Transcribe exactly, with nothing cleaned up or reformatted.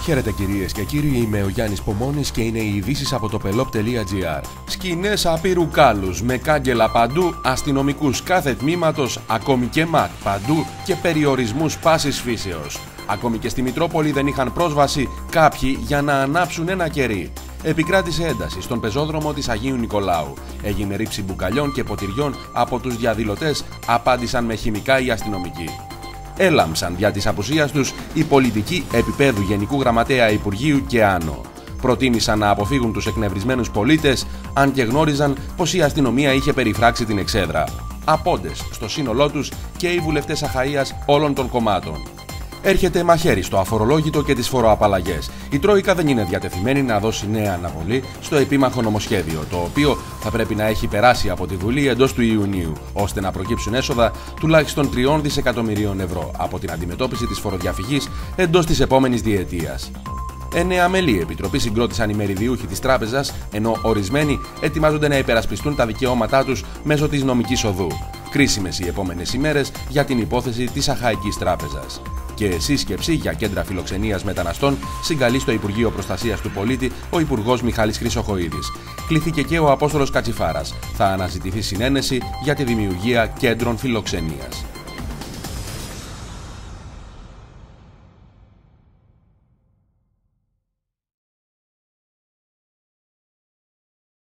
Χαίρετε κυρίες και κύριοι, είμαι ο Γιάννης Πομώνης και είναι οι ειδήσεις από το πελόπ τελεία τζι άρ. Σκηνές απείρου κάλους, με κάγκελα παντού, αστυνομικούς κάθε τμήματος, ακόμη και ΜΑΚ παντού και περιορισμούς πάσης φύσεως. Ακόμη και στη Μητρόπολη δεν είχαν πρόσβαση κάποιοι για να ανάψουν ένα κερί. Επικράτησε ένταση στον πεζόδρομο της Αγίου Νικολάου. Έγινε ρήψη μπουκαλιών και ποτηριών από τους διαδηλωτές, απάντησαν με χημικά οι αστυνομικοί. Έλαμψαν δια της απουσίας τους οι πολιτικοί επίπεδου Γενικού Γραμματέα Υπουργείου και άνω. Προτίμησαν να αποφύγουν τους εκνευρισμένους πολίτες, αν και γνώριζαν πως η αστυνομία είχε περιφράξει την εξέδρα. Απόντες στο σύνολό τους και οι βουλευτές Αχαΐας όλων των κομμάτων. Έρχεται μαχαίρι στο αφορολόγητο και τις φοροαπαλλαγές. Η Τρόικα δεν είναι διατεθειμένη να δώσει νέα αναβολή στο επίμαχο νομοσχέδιο, το οποίο θα πρέπει να έχει περάσει από τη Βουλή εντός του Ιουνίου, ώστε να προκύψουν έσοδα τουλάχιστον τριών δισεκατομμυρίων ευρώ από την αντιμετώπιση της φοροδιαφυγής εντός της επόμενης διετίας. Εννέα μελή επιτροπή συγκρότησαν οι μεριδιούχοι της τράπεζας, ενώ ορισμένοι ετοιμάζονται να υπερασπιστούν τα δικαιώματά τους μέσω της νομικής οδού. Κρίσιμες οι επόμενες ημέρες για την υπόθεση της Αχαϊκής Τράπεζας. Και σύσκεψη για κέντρα φιλοξενίας μεταναστών συγκαλεί στο Υπουργείο Προστασίας του Πολίτη ο Υπουργός Μιχάλης Χρυσοχοΐδης. Κλήθηκε και ο Απόστολος Κατσιφάρας. Θα αναζητηθεί συνένεση για τη δημιουργία κέντρων φιλοξενίας.